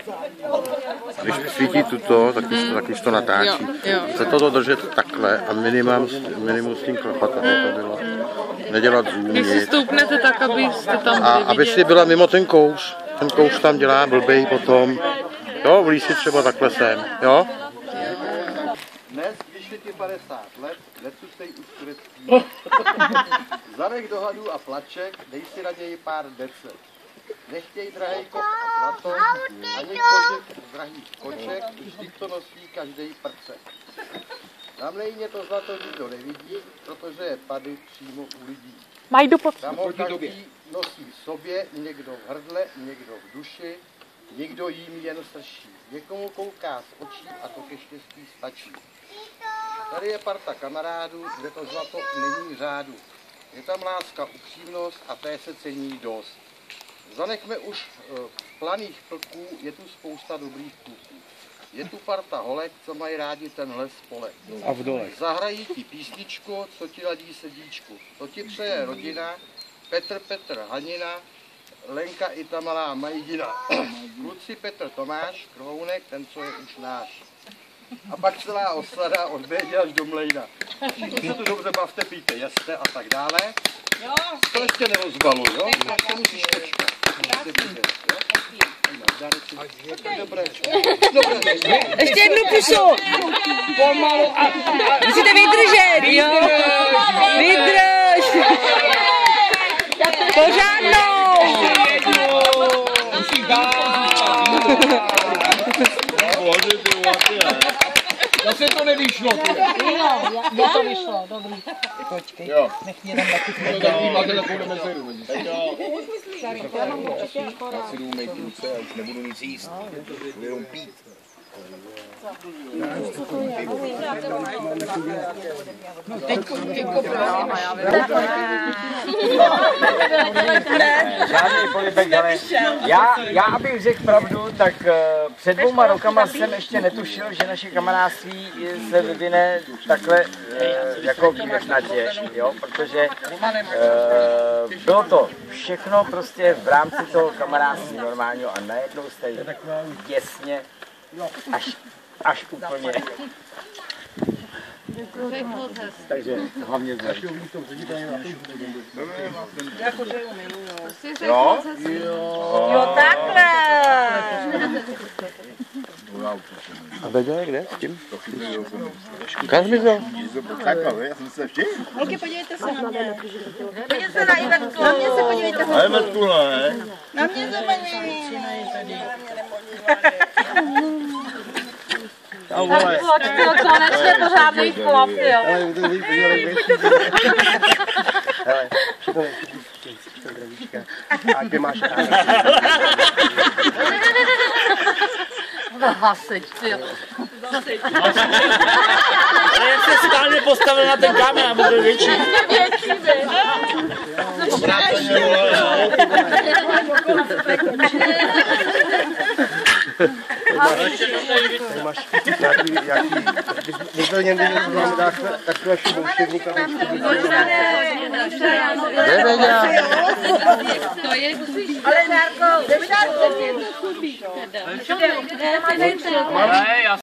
Když svítí tuto, tak už to natáčí. Chce toto držet takhle a minimum s tím klepat, aby to bylo. Nedělat zoom. Když si stoupnete tak, abyste tam byli a aby si byla mimo ten kouš. Ten kouš tam dělá blbej potom. Jo, vlíz si třeba takhle sem, jo? Dnes, když je ti 50 let, necutej už turecký. Zanech do hadů a plaček, dej si raději pár decet. Nechtěj drahej kov a zlato, ani kožek drahých koček, vždyť to nosí každej prcek. Na mlejně to zlato nikdo nevidí, protože je tady přímo u lidí. Tam ho každý nosí v sobě, někdo v hrdle, někdo v duši, někdo jím jen srší. Někomu kouká z očí a to ke štěstí stačí. Tady je parta kamarádů, kde to zlato není řádu. Je tam láska, upřímnost a té se cení dost. Zanechme už planých plků, je tu spousta dobrých kluků. Je tu parta holek, co mají rádi tenhle spolek. A v dolech. Zahrají ti písničku, co ti ladí srdíčku. To ti přeje rodina, Petr Hanina, Lenka i ta malá Majdina. Kluci Petr Tomáš, Krounek, ten, co je už náš. A pak celá osada od Bédy až do Mlejna. Všichni se tu dobře bavte, pijte, jeste a tak dále. To ještě nerozbaluj, jo? To musíš počkat. Dobré. Ještě jednu pusu. Pomalu a musíte vydržet, jo? Vydrž. Pořádnou. Zase to nevyšlo. Jo, to vyšlo, dobrý. Počkej, nech mě tam taky Máte takovou mezeru. Já si jdu umýt ruce a už nebudu nic jíst. Budu jenom pít. Žádný polibek, ale já abych řekl pravdu, tak před 2 rokama jsem ještě netušil, že naše kamarádství se vyvine takhle jako výjimečnatě, jo, protože bylo to všechno prostě v rámci toho kamarádství normálního a najednou jste těsně až úplně. Takže hlavně zdraví. Jo, takhle. A Beďa je kde? S tím? Kam zmizel? Takhle, já jsem se všiml. Holky, podívejte se na mě. Podívejte se na Ivetku. Na mě se podívejte. Ale Ivetku, ne? Na mě se podívejte. Konečně pořádný chlap, jo. Hele, všechno zdravíčka. A ty máš ráda. Hasič, ty. Ale jak se skálně postavil na ten kámen, aby byl větší. Větší, Tady máš nějaký, když byl někdy takový šubouštěvník a Ale Nárko,